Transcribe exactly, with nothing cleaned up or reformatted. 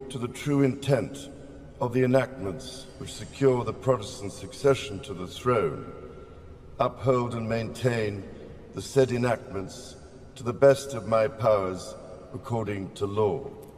to the true intent of the enactments which secure the Protestant succession to the throne, uphold and maintain the said enactments to the best of my powers according to law.